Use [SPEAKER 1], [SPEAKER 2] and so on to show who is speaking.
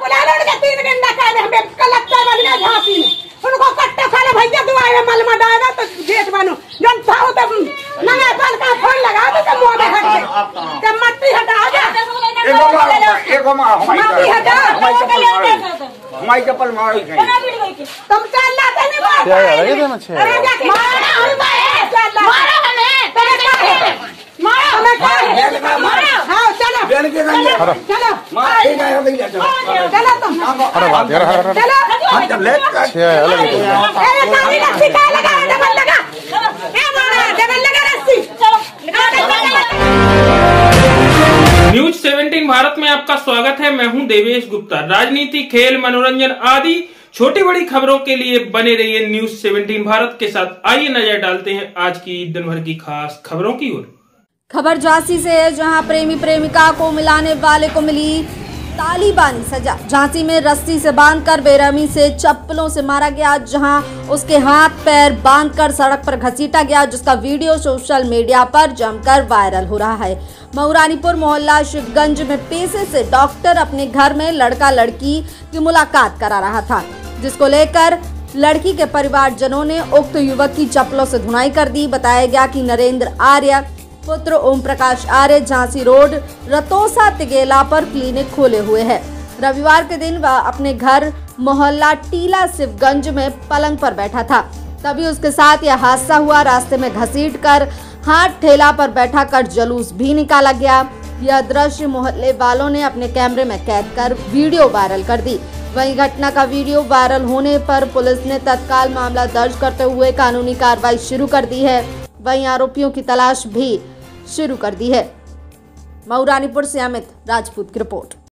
[SPEAKER 1] 3 घंटा कह रहे हमें कलेक्टर बनना झांसी में उनको कट्टा खाने भैया दुआए में मलमा डाला तो गेट बनो जब था तो नया साल का फोन लगा दो तो मुंह में हट के मट्टी हटा जा
[SPEAKER 2] एगो
[SPEAKER 1] मट्टी हटा
[SPEAKER 2] हमारी चप्पल मारो
[SPEAKER 1] तुम चल लाते नहीं बात
[SPEAKER 3] क्या यार ये देना चाहिए
[SPEAKER 1] मारो हमें मारो हमें मारो हां चलो चलो चलो तुम
[SPEAKER 3] अरे बात यार
[SPEAKER 1] चलो
[SPEAKER 2] हम चल ले
[SPEAKER 3] अलग
[SPEAKER 1] ए काली रस्सी का लगा डबल लगा ए मारा डबल लगा रस्सी चलो
[SPEAKER 4] न्यूज 17 भारत में आपका स्वागत है। मैं हूं देवेश गुप्ता। राजनीति, खेल, मनोरंजन आदि छोटी बड़ी खबरों के लिए बने रहिए न्यूज 17 भारत के साथ। आइए नजर डालते हैं आज की दिन भर की खास खबरों की ओर।
[SPEAKER 5] खबर झांसी से है, जहां प्रेमी प्रेमिका को मिलाने वाले को मिली तालिबानी सजा। झांसी में रस्सी से बांधकर बेरहमी से चप्पलों से मारा गया, जहां उसके हाथ पैर बांधकर सड़क पर घसीटा गया, जिसका वीडियो सोशल मीडिया पर जमकर वायरल हो रहा है। मऊरानीपुर मोहल्ला शिवगंज में पेशे से डॉक्टर अपने घर में लड़का लड़की की मुलाकात करा रहा था, जिसको लेकर लड़की के परिवारजनों ने उक्त युवक की चप्पलों से धुनाई कर दी। बताया गया कि नरेंद्र आर्य पुत्र ओम प्रकाश आर्य झांसी रोड रतोसा तिगेला पर क्लिनिक खोले हुए है। रविवार के दिन वह अपने घर मोहल्ला टीला शिवगंज में पलंग पर बैठा था, तभी उसके साथ यह हादसा हुआ। रास्ते में घसीटकर हाथ ठेला पर बैठा कर जुलूस भी निकाला गया। यह दृश्य मोहल्ले वालों ने अपने कैमरे में कैद कर वीडियो वायरल कर दी। वहीं घटना का वीडियो वायरल होने पर पुलिस ने तत्काल मामला दर्ज करते हुए कानूनी कार्रवाई शुरू कर दी है। वहीं आरोपियों की तलाश भी शुरू कर दी है। मऊरानीपुर से अमित राजपूत की रिपोर्ट।